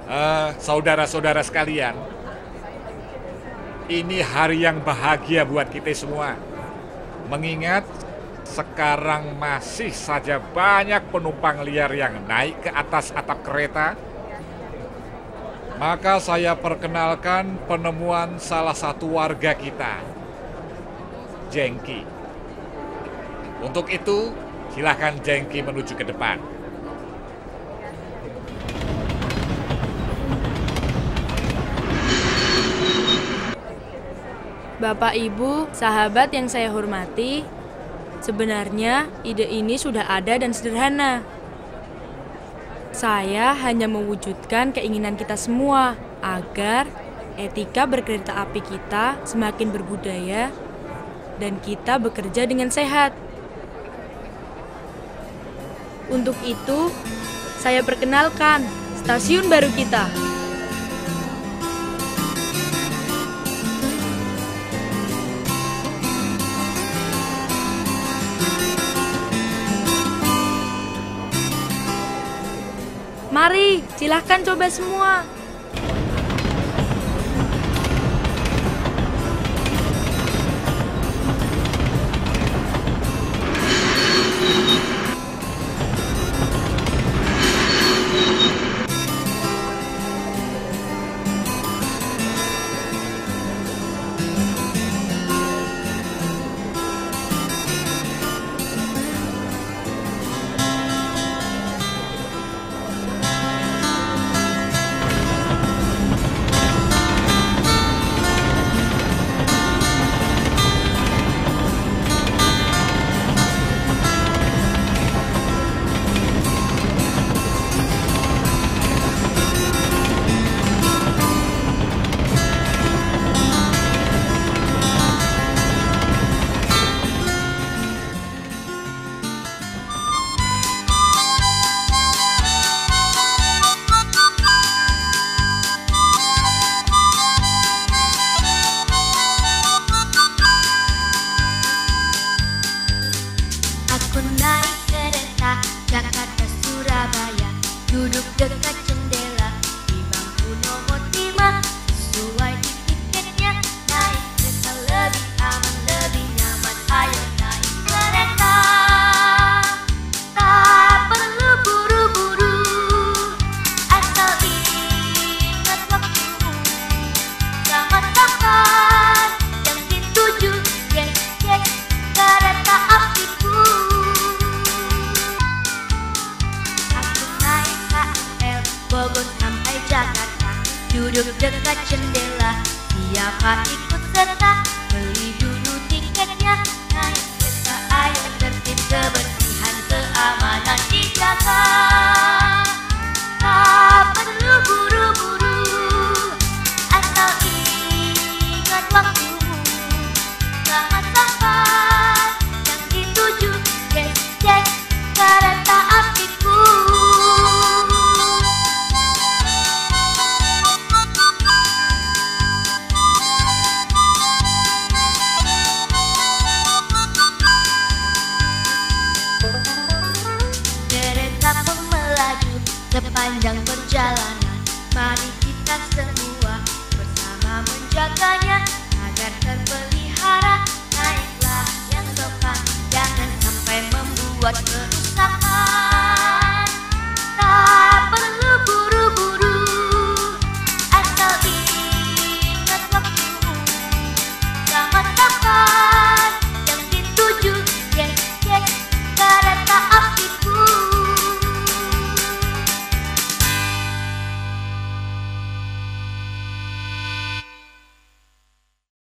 Saudara-saudara sekalian, ini hari yang bahagia buat kita semua. Mengingat sekarang masih saja banyak penumpang liar yang naik ke atas atap kereta. Maka saya perkenalkan penemuan salah satu warga kita, Jengki. Untuk itu, silakan Jengki menuju ke depan. Bapak, Ibu, sahabat yang saya hormati, sebenarnya ide ini sudah ada dan sederhana. Saya hanya mewujudkan keinginan kita semua agar etika berkereta api kita semakin berbudaya dan kita bekerja dengan sehat. Untuk itu, saya perkenalkan stasiun baru kita. Mari, silahkan coba semua. Aku naik kereta Jakarta Surabaya, duduk dekat jendela di bangku nomor 5. Sesuai di tiketnya, naik kereta lebih aman, lebih nyaman. Ayo naik kereta, tak perlu buru-buru, asal ingat waktumu. Selamat sampai yang dituju, yes, yes, kereta apiku. Bogor sampai Jakarta, duduk dekat jendela. Siapa ikut serta, beli dulu tiketnya. Naik kereta ayo tertib, kebersihan keamanan dijaga. Tak perlu buru-buru, asal ingat waktumu. Selamat sampai yang dituju, yes, yes, kereta apiku. Sepanjang perjalanan, mari kita semua bersama menjaganya agar terpelihara. Naiklah yang sopan, jangan sampai membuat